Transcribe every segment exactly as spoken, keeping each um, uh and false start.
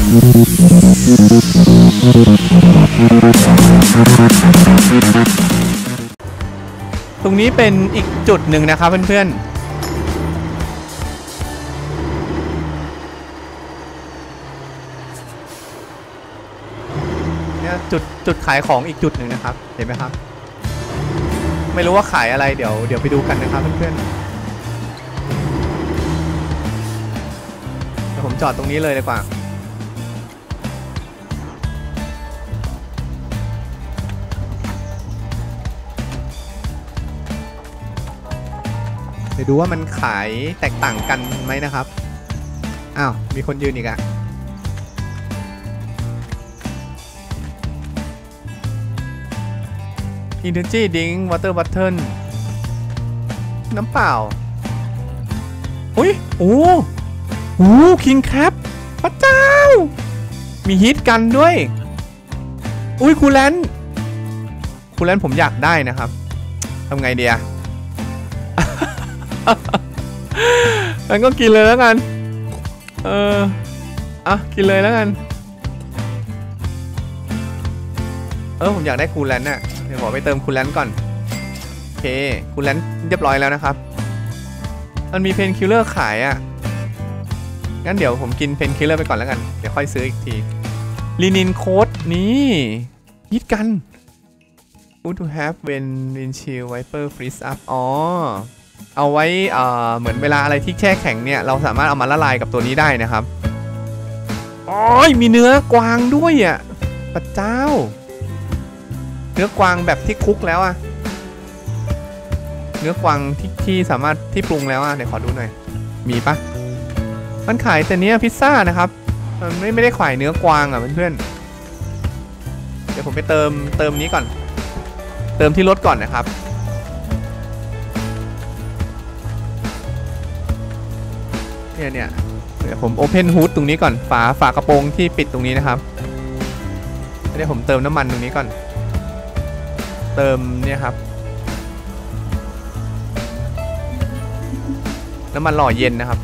ตรงนี้เป็นอีกจุดหนึ่งนะครับเพื่อนๆเนี่ยจุดจุดขายของอีกจุดหนึ่งนะครับเห็นไหมครับไม่รู้ว่าขายอะไรเดี๋ยวเดี๋ยวไปดูกันนะครับเพื่อนๆเดี๋ยวผมจอดตรงนี้เลยดีกว่าเดี๋ยวดูว่ามันขายแตกต่างกันไหมนะครับอ้าวมีคนยืนอีกอะEnergy Drink Water Bottle น้ำเปล่าอุ้ยโอ้โหคิงแคปพระเจ้ามีฮิตกันด้วยอุ้ยคูแลนคูแลนผมอยากได้นะครับทำไงดีอะงั้นก็กินเลยแล้วกันเอออ่ะกินเลยแล้วกันเออผมอยากได้คูแลนน่ะเดี๋ยวขอไปเติมคูลแลนต์ก่อนโอเคคูลแลนต์เรียบร้อยแล้วนะครับมันมีเพนคิลเลอร์ขายอ่ะงั้นเดี๋ยวผมกินเพนคิลเลอร์ไปก่อนแล้วกันเดี๋ยวค่อยซื้ออีกทีลินินโค้ดนี่ฮิตกัน Good to have when windshield wiper freeze up อ๋อเอาไว้เอ่อเหมือนเวลาอะไรที่แช่แข็งเนี่ยเราสามารถเอามาละลายกับตัวนี้ได้นะครับอ๋อมีเนื้อกวางด้วยอ่ะพระเจ้าเนื้อกวางแบบที่คุกแล้วอะเนื้อกวางที่ที่สามารถที่ปรุงแล้วอะเดี๋ยวขอดูหน่อยมีปะมันขายแต่เนี้ยพิซซ่านะครับมันไม่ไม่ได้ขายเนื้อกวางอะเพื่อนๆเดี๋ยวผมไปเติมเติมนี้ก่อนเติมที่รถก่อนนะครับเนี่ยเนี่ยเดี๋ยวผมโอเพนฮูดตรงนี้ก่อนฝาฝากระโปรงที่ปิดตรงนี้นะครับเดี๋ยวผมเติมน้ำมันตรงนี้ก่อนเติมเนี่ยครับน้ำมันหล่อเย็นนะครับ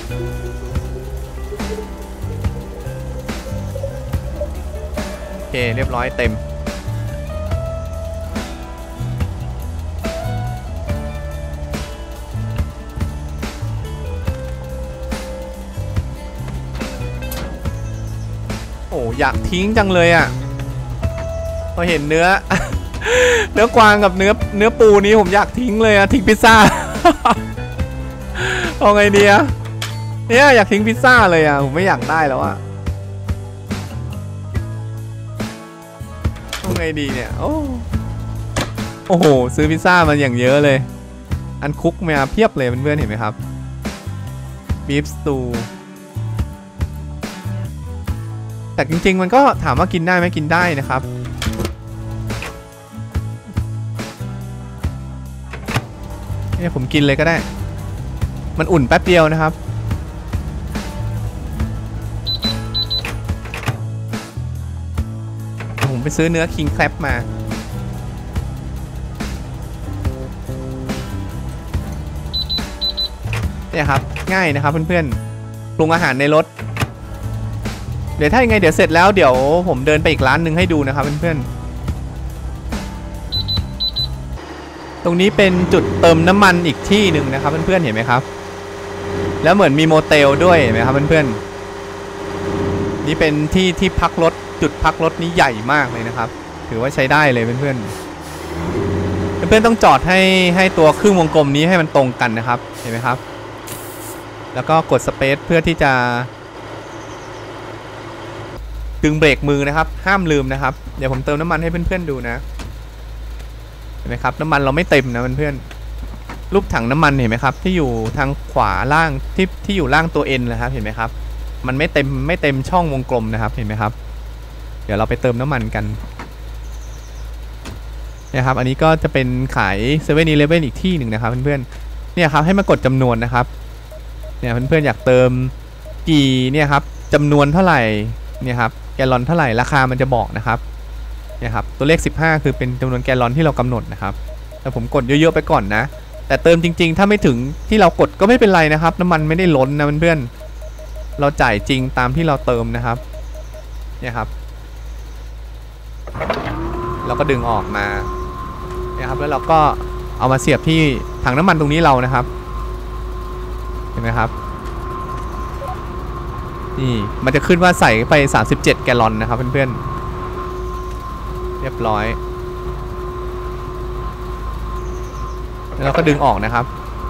โอเคเรียบร้อยเต็มโอ้อยากทิ้งจังเลยอ่ะพอเห็นเนื้อเนื้อกวางกับเนื้อเนื้อปูนี้ผมอยากทิ้งเลยอะทิ้งพิซซ่าเอาไงดีอะเนี่ยอยากทิ้งพิซซ่าเลยอะผมไม่อยากได้แล้วอะเอาไงดีเนี่ยโอ้โอ้โหซื้อพิซซ่ามาอย่างเยอะเลยอันคุกมาเพียบเลยเพื่อนๆเห็นไหมครับบีฟสตูแต่จริงๆมันก็ถามว่ากินได้ไหมกินได้นะครับเนี่ยผมกินเลยก็ได้มันอุ่นแป๊บเดียวนะครับผมไปซื้อเนื้อคิงแคปมาเนี่ยครับง่ายนะครับเพื่อนๆปรุงอาหารในรถเดี๋ยวถ้ายังไงเดี๋ยวเสร็จแล้วเดี๋ยวผมเดินไปอีกร้านหนึ่งให้ดูนะครับเพื่อนๆตรงนี้เป็นจุดเติมน้ำมันอีกที่หนึ่งนะครับเพื่อนๆเห็นไหมครับแล้วเหมือนมีโมเตลด้วยเห็นไหมครับเพื่อนๆนี่เป็นที่ที่พักรถจุดพักรถนี้ใหญ่มากเลยนะครับถือว่าใช้ได้เลยเพื่อนๆเพื่อนๆต้องจอดให้ให้ตัวครึ่งวงกลมนี้ให้มันตรงกันนะครับเห็นไหมครับแล้วก็กดสเปซเพื่อที่จะดึงเบรกมือนะครับห้ามลืมนะครับเดี๋ยวผมเติมน้ำมันให้เพื่อนๆดูนะเห็นไหมครับน้ำมันเราไม่เต็มนะเพื่อนๆรูปถังน้ำมันเห็นไหมครับที่อยู่ทางขวาล่างที่ที่อยู่ล่างตัว N นะครับเห็นไหมครับมันไม่เต็มไม่เต็มช่องวงกลมนะครับเห็นไหมครับเดี๋ยวเราไปเติมน้ำมันกันเนี่ยครับอันนี้ก็จะเป็นขาย เซเว่น อีเลฟเว่น อีกที่หนึ่งนะครับเพื่อนๆเนี่ยครับให้มากดจำนวนนะครับเนี่ยเพื่อนๆอยากเติมกี่เนี่ยครับจำนวนเท่าไหร่เนี่ยครับแกลลอนเท่าไหร่ราคามันจะบอกนะครับเนี่ยครับตัวเลขสิบห้าคือเป็นจำนวนแกลลอนที่เรากำหนดนะครับแต่ผมกดเยอะๆไปก่อนนะแต่เติมจริงๆถ้าไม่ถึงที่เรากดก็ไม่เป็นไรนะครับน้ำมันไม่ได้ล้นนะเพื่อนๆเราจ่ายจริงตามที่เราเติมนะครับเนี่ยครับเราก็ดึงออกมาเนี่ยครับแล้วเราก็เอามาเสียบที่ถังน้ำมันตรงนี้เรานะครับเห็นไหมครับนี่มันจะขึ้นว่าใส่ไปสามสิบเจ็ดแกลลอนนะครับเพื่อนๆเรียบร้อยแล้วเราก็ดึงออกนะครับ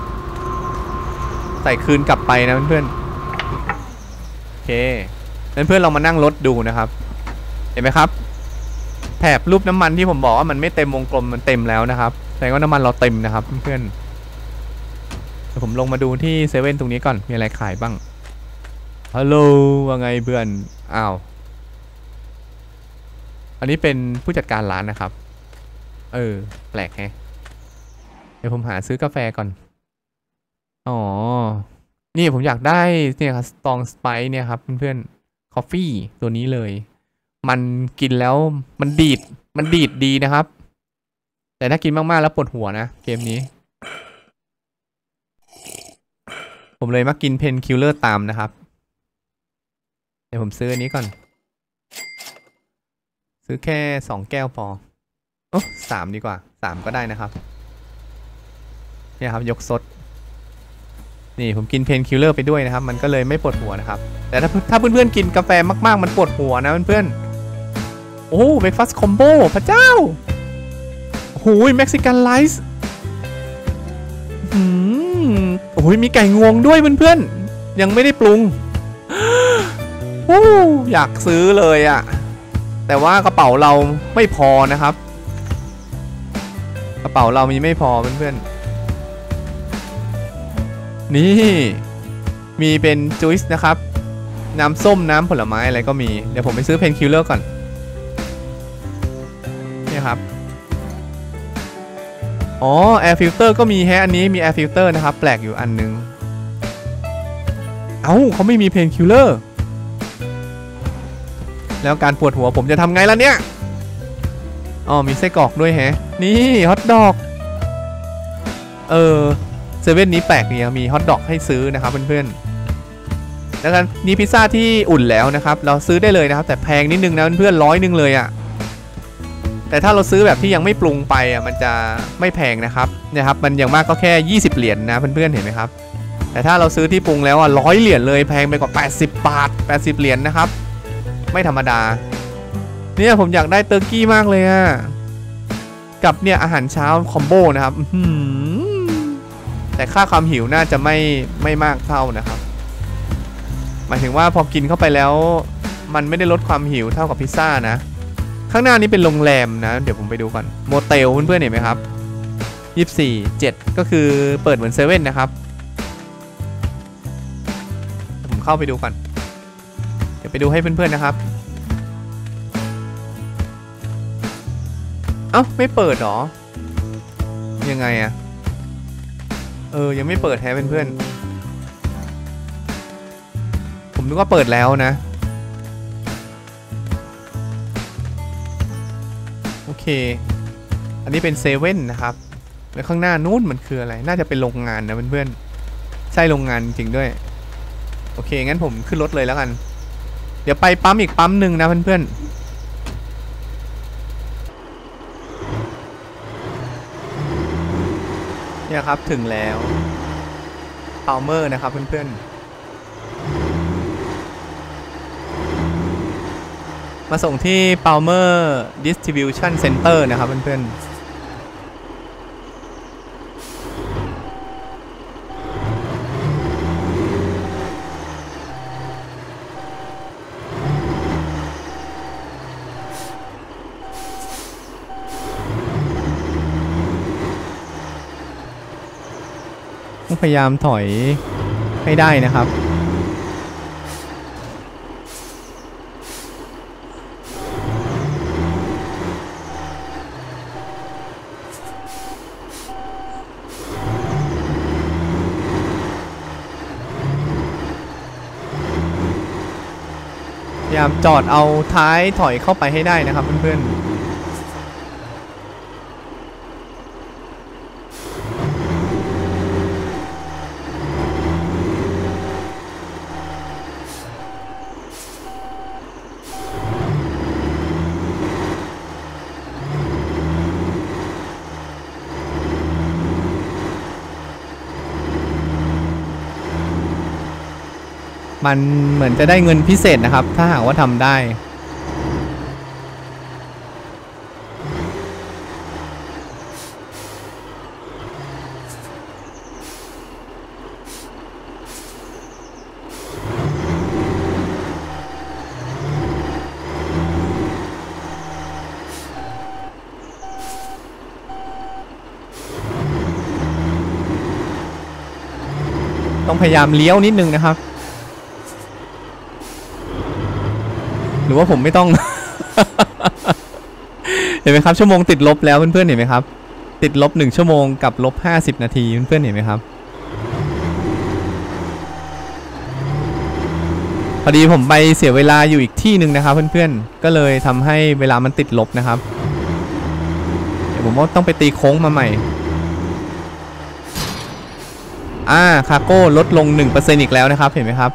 ใส่คืนกลับไปนะเพื่อนๆโอเคเพื่อนๆลองมานั่งรถดูนะครับเห็นไหมครับแถบรูปน้ำมันที่ผมบอกว่ามันไม่เต็มวงกลมมันเต็มแล้วนะครับแสดงว่าน้ำมันเราเต็มนะครับเพื่อนๆเดี๋ยวผมลงมาดูที่เซเว่นตรงนี้ก่อนมีอะไรขายบ้างฮัลโหลว่าไงเพื่อนอ้าวอันนี้เป็นผู้จัดการร้านนะครับเออแปลกแฮะเดี๋ยวผมหาซื้อกาแฟก่อนอ๋อนี่ผมอยากได้เนี่ยครับสตองสไปซ์เนี่ยครับเพื่อนๆคอฟฟี่ตัวนี้เลยมันกินแล้วมันดีดมันดีดดีนะครับแต่ถ้ากินมากๆแล้วปวดหัวนะเกมนี้ผมเลยมากินเพนคิลเลอร์ตามนะครับเดี๋ยวผมซื้ออันนี้ก่อนซื้อแค่สองแก้วพอโอ้สามดีกว่าสามก็ได้นะครับเนี่ยครับยกซดนี่ผมกินเพนคิลเลอร์ไปด้วยนะครับมันก็เลยไม่ปวดหัวนะครับแต่ถ้าถ้าเพื่อนๆกินกาแฟมากๆมันปวดหัวนะเพื่อนๆโอ้เบรคฟาสต์คอมโบพระเจ้าโอ้ยเม็กซิกันไลซ์โอ้ยมีไก่งวงด้วยเพื่อนๆยังไม่ได้ปรุงโอ้อยากซื้อเลยอะแต่ว่ากระเป๋าเราไม่พอนะครับกระเป๋าเรามีไม่พอเพื่อนๆนี่มีเป็นจูสนะครับน้ำส้มน้ำผลไม้อะไรก็มีเดี๋ยวผมไปซื้อเพนคิลเลอร์ก่อนนี่ครับอ๋อแอร์ฟิลเตอร์ก็มีแฮะอันนี้มีแอร์ฟิลเตอร์นะครับแปลกอยู่อันนึงเอ้าเขาไม่มีเพนคิลเลอร์แล้วการปวดหัวผมจะทำไงล่ะเนี่ยอ๋อมีไส้กรอกด้วยแฮะนี่ฮอทดอกเออเซเว่นนี้แปลกเนี่ยมีฮอทดอกให้ซื้อนะครับเพื่อนๆแล้วกันนี่พิซซ่าที่อุ่นแล้วนะครับเราซื้อได้เลยนะครับแต่แพงนิดนึงนะเพื่อนๆร้อยนึงเลยอ่ะแต่ถ้าเราซื้อแบบที่ยังไม่ปรุงไปอ่ะมันจะไม่แพงนะครับเนี่ยครับมันอย่างมากก็แค่ยี่สิบเหรียญ นะเพื่อนๆเห็นไหมครับแต่ถ้าเราซื้อที่ปรุงแล้วอ่ะร้อยเหรียญเลยแพงไปกว่าแปดสิบบาทแปดสิบเหรียญ นะครับไม่ธรรมดาเนี่ยผมอยากได้เตอร์กี้มากเลยอ่ะกับเนี่ยอาหารเช้าคอมโบนะครับแต่ค่าความหิวน่าจะไม่ไม่มากเท่านะครับหมายถึงว่าพอกินเข้าไปแล้วมันไม่ได้ลดความหิวเท่ากับพิซซ่านะข้างหน้านี้เป็นโรงแรมนะเดี๋ยวผมไปดูก่อนโมเตลเพื่อนๆเห็นไหมครับยี่สิบสี่ เจ็ดก็คือเปิดเหมือนเซเว่นนะครับผมเข้าไปดูก่อนเดี๋ยวไปดูให้เพื่อนๆนะครับเอ้าไม่เปิดหรอยังไงอะเออยังไม่เปิดแฮะเพื่อนๆผมนึกว่าเปิดแล้วนะโอเคอันนี้เป็นเซเว่นนะครับแล้วข้างหน้านู้นมันคืออะไรน่าจะเป็นโรงงานนะเพื่อนๆใช่โรงงานจริงด้วยโอเคงั้นผมขึ้นรถเลยแล้วกันเดี๋ยวไปปั๊มอีกปั๊มหนึ่งนะเพื่อนๆเนี่ยครับถึงแล้วพาวเมอร์นะครับเพื่อนๆมาส่งที่ Palmer Distribution Center นะครับเพื่อนๆต้องพยายามถอยให้ได้นะครับพยายามจอดเอาท้ายถอยเข้าไปให้ได้นะครับเพื่อนๆมันเหมือนจะได้เงินพิเศษนะครับ ถ้าหากว่าทำได้ต้องพยายามเลี้ยวนิดนึงนะครับหรือว่าผมไม่ต้อง เห็นไหมครับชั่วโมงติดลบแล้วเพื่อนๆเห็นไหมครับติดลบหนึ่งชั่วโมงกับลบห้าสิบนาทีเพื่อนๆเห็นไหมครับพอดีผมไปเสียเวลาอยู่อีกที่หนึ่งนะครับเพื่อนๆก็เลยทำให้เวลามันติดลบนะครับเดี๋ยวผมว่าต้องไปตีโค้งมาใหม่อ่าคาร์โก้ลดลง หนึ่งเปอร์เซ็นต์ อีกแล้วนะครับเห็นไหมครับ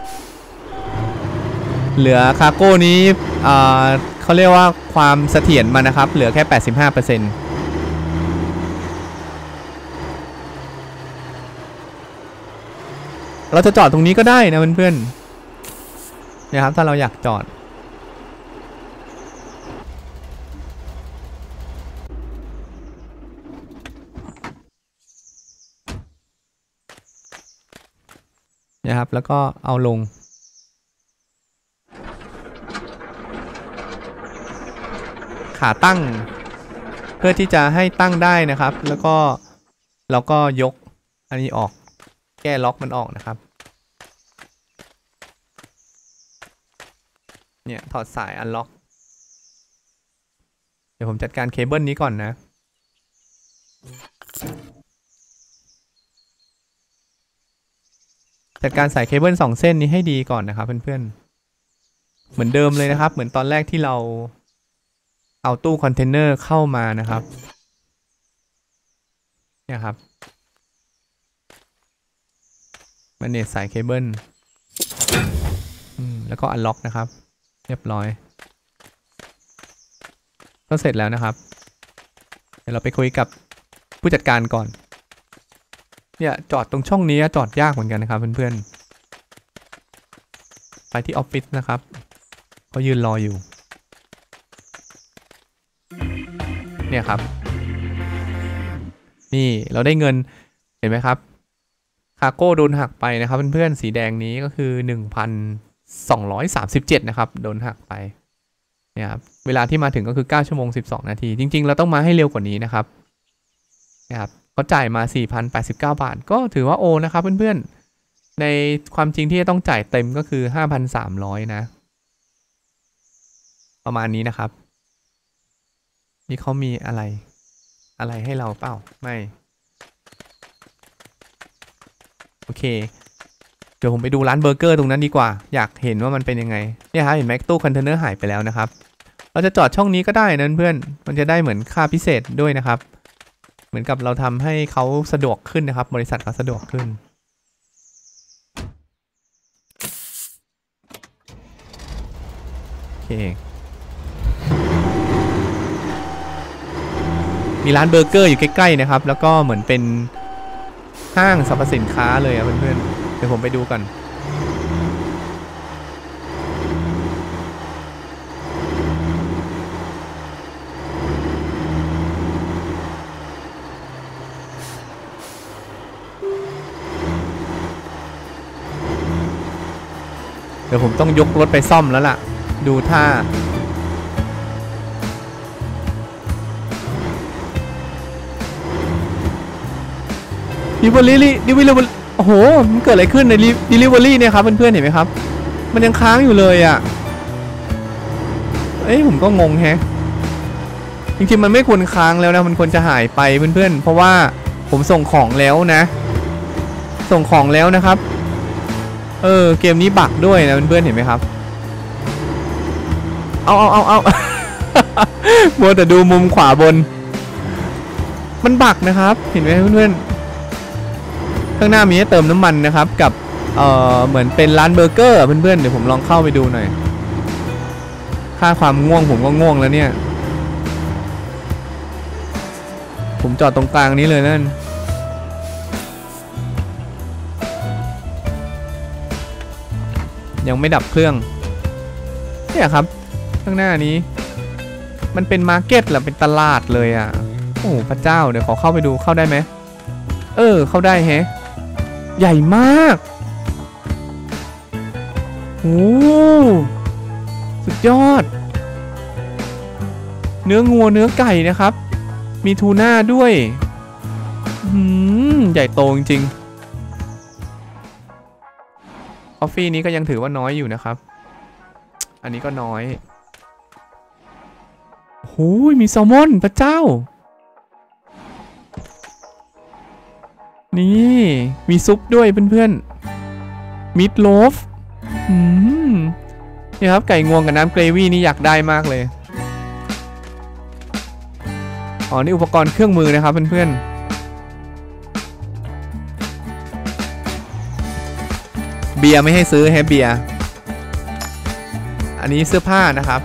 เหลือคาร์โก้นี้อ่าเขาเรียกว่าความเสถียรมันนะครับเหลือแค่ แปดสิบห้าเปอร์เซ็นต์ เราจะจอดตรงนี้ก็ได้นะเพื่อนๆนะครับถ้าเราอยากจอดนะครับแล้วก็เอาลงขาตั้งเพื่อที่จะให้ตั้งได้นะครับแล้วก็เราก็ยกอันนี้ออกแก้ล็อกมันออกนะครับเนี่ยถอดสายอันล็อกเดี๋ยวผมจัดการเคเบิลนี้ก่อนนะจัดการสายเคเบิลสองเส้นนี้ให้ดีก่อนนะครับเพื่อนๆเหมือนเดิมเลยนะครับเหมือนตอนแรกที่เราเอาตู้คอนเทนเนอร์เข้ามานะครับเนี่ยครับมันเนตสายเคเบิลแล้วก็อันล็อกนะครับเรียบร้อยก็เสร็จแล้วนะครับเดี๋ยวเราไปคุยกับผู้จัดการก่อนเนี่ยจอดตรงช่องนี้จอดยากเหมือนกันนะครับเพื่อนๆไปที่ออฟฟิศนะครับเขายืนรออยู่เนี่ยครับนี่เราได้เงินเห็นไหมครับคาร์โก้โดนหักไปนะครับเพื่อนๆสีแดงนี้ก็คือ หนึ่งพันสองร้อยสามสิบเจ็ด นะครับโดนหักไปเนี่ยครับเวลาที่มาถึงก็คือเก้าชั่วโมงสิบสองนาทีจริงๆเราต้องมาให้เร็วกว่านี้นะครับนะครับเขาจ่ายมา สี่พันแปดสิบเก้า บาทก็ถือว่าโอนะครับเพื่อนๆในความจริงที่จะต้องจ่ายเต็มก็คือ ห้าพันสามร้อย นะประมาณนี้นะครับนี่เขามีอะไรอะไรให้เราเปล่าไม่โอเคเดี๋ยวผมไปดูร้านเบอร์เกอร์ตรงนั้นดีกว่าอยากเห็นว่ามันเป็นยังไงเนี่ยครับเห็นไหมตู้คอนเทนเนอร์หายไปแล้วนะครับเราจะจอดช่องนี้ก็ได้นะเพื่อนมันจะได้เหมือนค่าพิเศษด้วยนะครับเหมือนกับเราทำให้เขาสะดวกขึ้นนะครับบริษัทเขาสะดวกขึ้นโอเคมีร้านเบอร์เกอร์อยู่ใกล้ๆนะครับแล้วก็เหมือนเป็นห้างสรรพสินค้าเลยอะเพื่อนๆเดี๋ยวผมไปดูกันเดี๋ยวผมต้องยกรถไปซ่อมแล้วล่ะดูท่าดิลิเวอรี่ดิลิเวอรี่โอ้โหมันเกิดอะไรขึ้นในดิลิเวอรี่เนี่ยครับเพื่อนๆเห็นไหมครับมันยังค้างอยู่เลยอ่ะเอ้ยผมก็งงแฮะจริงๆมันไม่ควรค้างแล้วนะมันควรจะหายไปเพื่อนๆเพราะว่าผมส่งของแล้วนะส่งของแล้วนะครับเออเกมนี้บั๊กด้วยนะเพื่อนๆเห็นไหมครับเอาเอาเอาเอามัวแต่ดูมุมขวาบนมันบั๊กนะครับเห็นไหมเพื่อนๆข้างหน้ามีให้เติมน้ำมันนะครับกับเอ่อเหมือนเป็นร้านเบอร์เกอร์เพื่อนๆเดี๋ยวผมลองเข้าไปดูหน่อยค่าความง่วงผมก็ง่วงแล้วเนี่ยผมจอดตรงกลางนี้เลยนั่นยยังไม่ดับเครื่องเนี่ยครับข้างหน้านี้มันเป็นมาร์เก็ตหรือเป็นตลาดเลยอ่ะโอ้พระเจ้าเดี๋ยวขอเข้าไปดูเข้าได้ไหมเออเข้าได้แฮะใหญ่มากโอ้สุดยอดเนื้องัวเนื้อไก่นะครับมีทูน่าด้วยอืมใหญ่โตจริงๆคอฟฟี่นี้ก็ยังถือว่าน้อยอยู่นะครับอันนี้ก็น้อยโอ้ยมีแซลมอนพระเจ้านี่มีซุปด้วยเพื่อนๆมิทโลฟอืมนี่ครับไก่งวงกับน้ำเกรวี่นี่อยากได้มากเลยอ๋อนี่อุปกรณ์เครื่องมือนะครับเพื่อนๆเบียร์ไม่ให้ซื้อแฮะเบียร์อันนี้เสื้อผ้านะครับ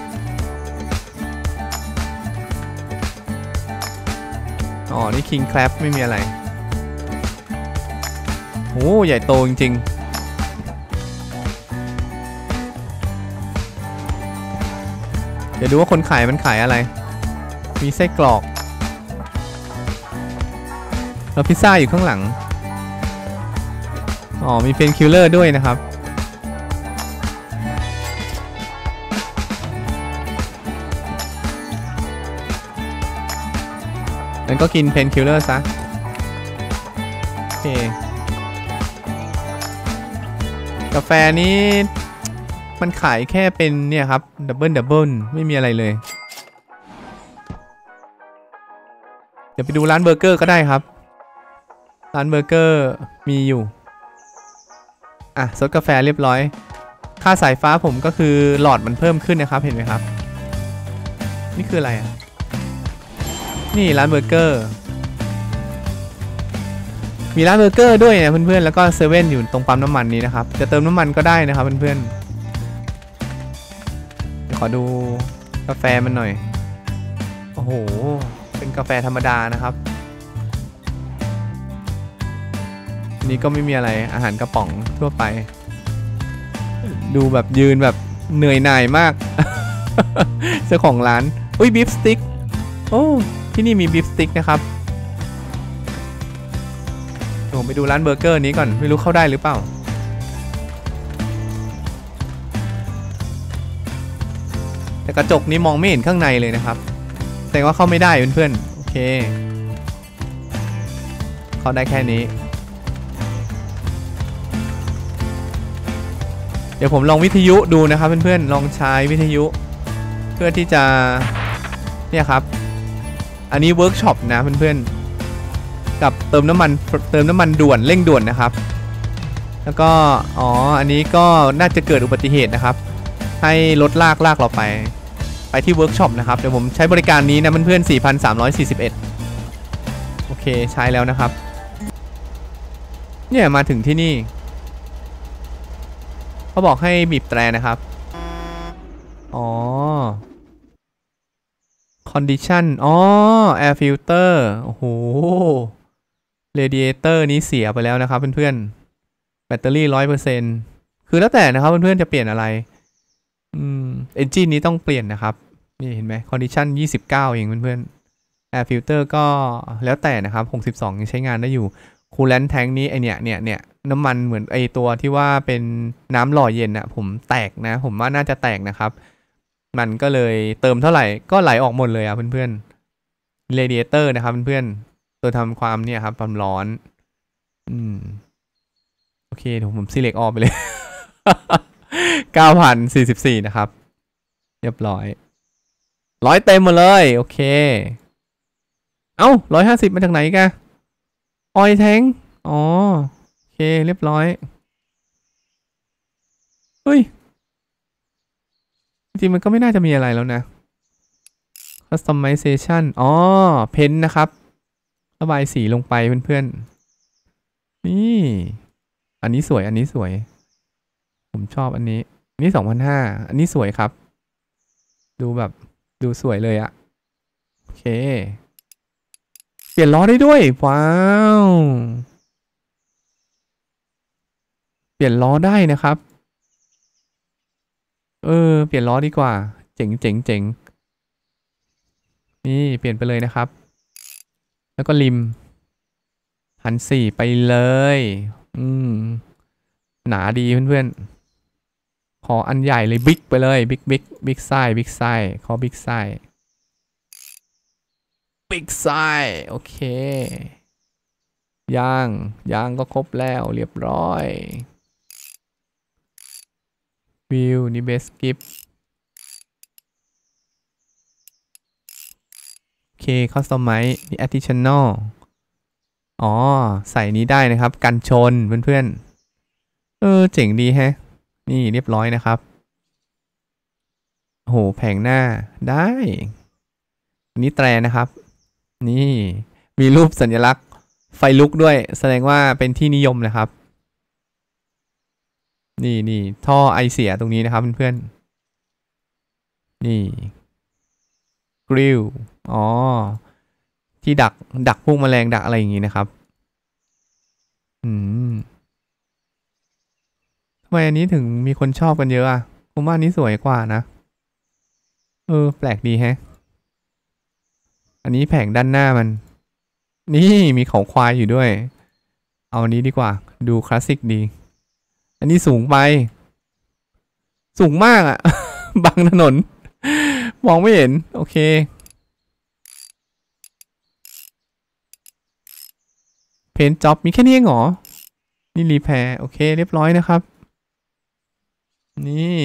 อ๋อนี่คิงแคลปไม่มีอะไรโอ้ใหญ่โตจริงๆเดี๋ยวดูว่าคนขายมันขายอะไรมีไส้กรอกแล้วพิซซ่าอยู่ข้างหลังอ๋อมีเพนคิลเลอร์ด้วยนะครับงั้นก็กินเพนคิลเลอร์ซะโอเคกาแฟนี้มันขายแค่เป็นเนี่ยครับดับเบิลดับเบิลไม่มีอะไรเลยเดี๋ยวไปดูร้านเบอร์เกอร์ก็ได้ครับร้านเบอร์เกอร์มีอยู่อ่ะซดกาแฟเรียบร้อยค่าสายฟ้าผมก็คือหลอดมันเพิ่มขึ้นนะครับเห็นไหมครับนี่คืออะไรอ่ะนี่ร้านเบอร์เกอร์มีร้านเบอร์เกอร์ด้วยนะเพื่อนๆแล้วก็เซเว่นอยู่ตรงปั๊มน้ำมันนี้นะครับจะเติมน้ำมันก็ได้นะครับเพื่อนๆขอดูกาแฟมันหน่อยโอ้โหเป็นกาแฟธรรมดานะครับนี่ก็ไม่มีอะไรอาหารกระป๋องทั่วไปดูแบบยืนแบบเหนื่อยหน่ายมาก เจ้าของร้านอุ้ยบีฟสติ๊กโอ้ที่นี่มีบีฟสติ๊กนะครับผมไปดูร้านเบอร์เกอร์นี้ก่อนไม่รู้เข้าได้หรือเปล่าแต่กระจกนี้มองไม่เห็นข้างในเลยนะครับแสดงว่าเข้าไม่ได้เพื่อนๆโอเคเข้าได้แค่นี้เดี๋ยวผมลองวิทยุดูนะครับเพื่อนๆลองใช้วิทยุเพื่อที่จะเนี่ยครับอันนี้เวิร์กช็อปนะเพื่อนๆกับเติมน้ำมันเติมน้ำมันด่วนเร่งด่วนนะครับแล้วก็อ๋ออันนี้ก็น่าจะเกิดอุบัติเหตุนะครับให้รถลากลากเราไปไปที่เวิร์กช็อปนะครับเดี๋ยวผมใช้บริการนี้นะเพื่อนๆ สี่พันสามร้อยสี่สิบเอ็ด โอเคใช้แล้วนะครับเนี่ยมาถึงที่นี่เขาบอกให้บีบแตรนะครับอ๋อ condition อ๋อ air filter โอ้โห radiator นี้เสียไปแล้วนะครับเพื่อนๆแบตเตอรี่ ร้อยเปอร์เซ็นต์ คือแล้วแต่นะครับเพื่อนๆจะเปลี่ยนอะไรอืม engine นี้ต้องเปลี่ยนนะครับนี่เห็นไหม condition ยี่สิบเก้าเองเพื่อนๆ air filter ก็แล้วแต่นะครับหกสิบสองยังใช้งานได้อยู่ coolant tank นี้ไอเนี้ยเนี่ยเนี่ยน้ำมันเหมือนไอตัวที่ว่าเป็นน้ำหล่อเย็นอะผมแตกนะผมว่าน่าจะแตกนะครับมันก็เลยเติมเท่าไหร่ก็ไหลออกหมดเลยอะเพื่อนๆ radiator นะครับเพื่อนๆตัวทำความเนี่ยครับความร้อนอืมโอเคเดี๋ยวผม select ออกไปเลย เก้าพันสี่สิบสี่ นะครับเรียบร้อยร้อยเต็มหมดเลยโอเคเอ้าร้อยห้าสิบมาจากไหนกันออยแทงอ๋อโอเคเรียบร้อยเฮ้ยจริงมันก็ไม่น่าจะมีอะไรแล้วนะ customization อ๋อเพ้นนะครับระบายสีลงไปเพื่อนๆนี่อันนี้สวยอันนี้สวยผมชอบอันนี้อันนี้สองพันห้าอันนี้สวยครับดูแบบดูสวยเลยอะโอเคเปลี่ยนล้อได้ด้วยว้าวเปลี่ยนล้อได้นะครับออเปลี่ยนล้อดีกว่าเจ๋งเจ๋งเจ๋งนี่เปลี่ยนไปเลยนะครับแล้วก็ริมพันสี่ไปเลยอืมหนาดีเพื่อนๆขออันใหญ่เลยบิ๊กไปเลยบิ๊กบิ๊กบิ๊กไซส์บิ๊กไซส์ขอบิ๊กไซส์บิ๊กไซส์โอเคยางยางก็ครบแล้วเรียบร้อยวิวนี่เบสกิฟโอเคคอสตอมไมซ์นี่ additional อ๋อใส่นี้ได้นะครับกันชนเพื่อนๆเออเจ๋งดีแฮะนี่เรียบร้อยนะครับโอ้โหแผงหน้าได้อันนี้แตรนะครับนี่มีรูปสัญลักษณ์ไฟลุกด้วยแสดงว่าเป็นที่นิยมนะครับนี่นี่ท่อไอเสียตรงนี้นะครับเพื่อนๆนี่กริลอ๋อที่ดักดักพวกแมลงดักอะไรอย่างนี้นะครับอืมทำไมอันนี้ถึงมีคนชอบกันเยอะอ่ะผมว่าอันนี้สวยกว่านะเออแปลกดีแฮะอันนี้แผงด้านหน้ามันนี่มีเขาควายอยู่ด้วยเอาอันนี้ดีกว่าดูคลาสสิกดีอันนี้สูงไปสูงมากอ่ะ บังถนนมองไม่เห็นโอเคเพนจ็อบมีแค่นี้เองเหรอนี่รีแพร์โอเคเรียบร้อยนะครับนี่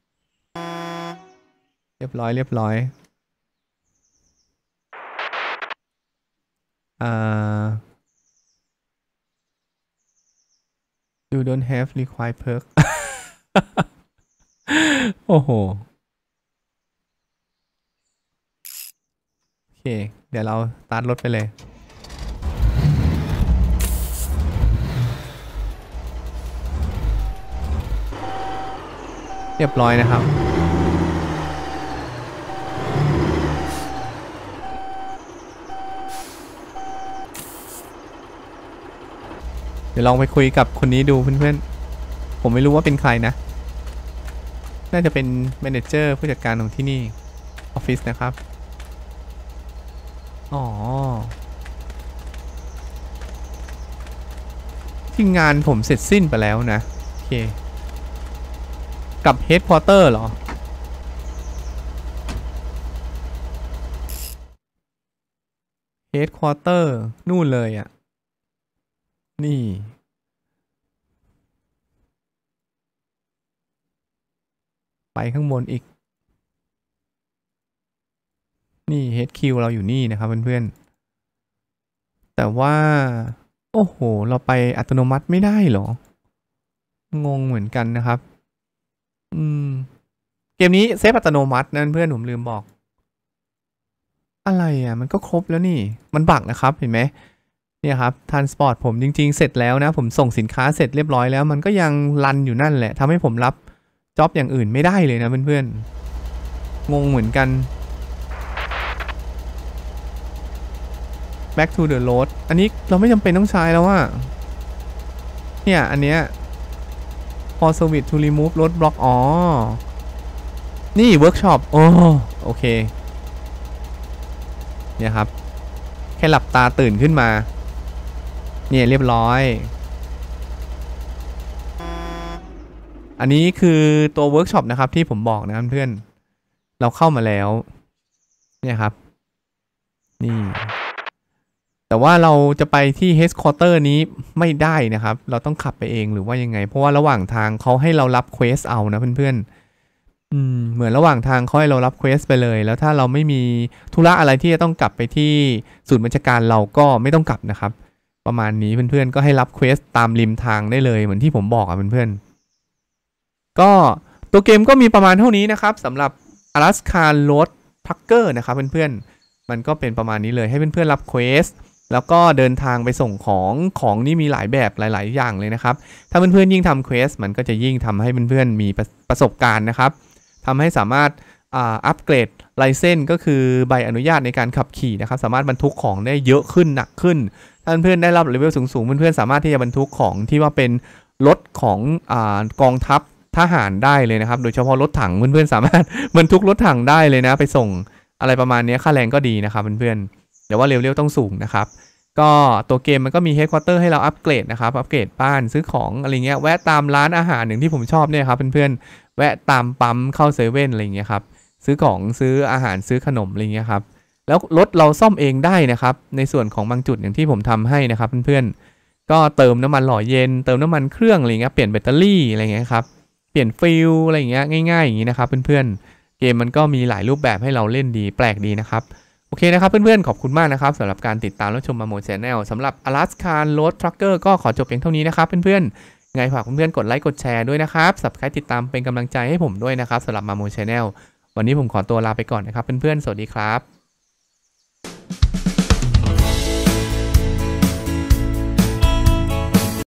เรียบร้อยเรียบร้อยอ่า you don't have required perk โอ้โหโอเคเดี๋ยวเราสตาร์ทรถไปเลยเรียบร้อยนะครับเดี๋ยวลองไปคุยกับคนนี้ดูเพื่อนๆผมไม่รู้ว่าเป็นใครนะน่าจะเป็นแมเนเจอร์ผู้จัดการของที่นี่ออฟฟิศนะครับอ๋อที่งานผมเสร็จสิ้นไปแล้วนะโอเคกับเฮดควอเตอร์เหรอเฮดควอเตอร์นู่นเลยอ่ะนี่ไปข้างบนอีกนี่ เฮด คิว เราอยู่นี่นะครับเพื่อนๆแต่ว่าโอ้โหเราไปอัตโนมัติไม่ได้เหรองงเหมือนกันนะครับอืมเกมนี้เซฟอัตโนมัตินั่นเพื่อนผมลืมบอกอะไรอ่ะมันก็ครบแล้วนี่มันบักนะครับเห็นไหมเนี่ยครับทันสปอร์ตผมจริงๆเสร็จแล้วนะผมส่งสินค้าเสร็จเรียบร้อยแล้วมันก็ยังรันอยู่นั่นแหละทำให้ผมรับจ็อบอย่างอื่นไม่ได้เลยนะเพื่อนๆงงเหมือนกัน back to the road อันนี้เราไม่จำเป็นต้องใช้แล้วว่าเนี่ยอันเนี้ย for service to remove road block อ๋อนี่ workshop โอ้โอเคเนี่ยครับแค่หลับตาตื่นขึ้นมาเนี่ยเรียบร้อยอันนี้คือตัว workshop นะครับที่ผมบอกนะเพื่อนเราเข้ามาแล้วเนี่ยครับนี่แต่ว่าเราจะไปที่ headquarter นี้ไม่ได้นะครับเราต้องขับไปเองหรือว่ายังไงเพราะว่าระหว่างทางเขาให้เรารับเควสเอานะเพื่อนๆอืมเหมือนระหว่างทางเขาให้เรารับเควสไปเลยแล้วถ้าเราไม่มีธุระอะไรที่จะต้องกลับไปที่ศูนย์บัญชาการเราก็ไม่ต้องกลับนะครับประมาณนี้เพื่อนๆก็ให้รับเควสตามริมทางได้เลยเหมือนที่ผมบอกอ่ะเพื่อนๆก็ตัวเกมก็มีประมาณเท่านี้นะครับสำหรับ Alaska Road Trucker นะครับเพื่อนๆมันก็เป็นประมาณนี้เลยให้เพื่อนๆรับเควสแล้วก็เดินทางไปส่งของของนี่มีหลายแบบหลายๆอย่างเลยนะครับถ้าเพื่อนๆยิ่งทำเควสมันก็จะยิ่งทำให้เพื่อนๆมีประประสบการณ์นะครับทำให้สามารถอัปเกรดไลเซนส์ก็คือใบอนุญาตในการขับขี่นะครับสามารถบรรทุกของได้เยอะขึ้นหนักขึ้นถ้าเพื่อนๆได้รับเลเวลสูงๆเพื่อนๆสามารถที่จะบรรทุกของที่ว่าเป็นรถของอกองทัพทหารได้เลยนะครับโดยเฉพาะรถถังเพื่อนๆสามารถบรรทุกรถถังได้เลยนะไปส่งอะไรประมาณนี้ค่าแรงก็ดีนะครับเพื่อนๆแต่ว่าเลเวลต้องสูงนะครับก็ตัวเกมมันก็มีเฮดควอเตอร์ให้เราอัปเกรดนะครับอัปเกรดบ้านซื้อของอะไรเงี้ยแวะตามร้านอาหารหนึ่งที่ผมชอบเนี่ยครับเพื่อนๆแวะตามปั๊มเข้าเซเว่นอะไรเงี้ยครับซื้อของซื้ออาหารซื้อขนมอะไรเงี้ยครับแล้วรถเราซ่อมเองได้นะครับในส่วนของบางจุดอย่างที่ผมทำให้นะครับเพื่อนๆก็เติมน้ำมันหล่อเย็นเติมน้ำมันเครื่องอะไรเงี้ยเปลี่ยนแบตเตอรี่อะไรเงี้ยครับเปลี่ยนฟิลอะไรเงี้ยง่ายๆอย่างนี้นะครับเพื่อนๆเกมมันก็มีหลายรูปแบบให้เราเล่นดีแปลกดีนะครับโอเคนะครับเพื่อนๆขอบคุณมากนะครับสำหรับการติดตามและชมมาโมชแนลสำหรับ Alaskan Road Trucker ก็ขอจบเพียงเท่านี้นะครับเพื่อนๆไงฝากเพื่อนๆกดไลค์กดแชร์ด้วยนะครับ Subscribe ติดตามเป็นกำลังใจให้ผมด้วยนะครับสำหรับมาโมชแนลวันนี้ผมขอตัวลาไปก่อนนะครับเพื่อนๆสวัสดีครับ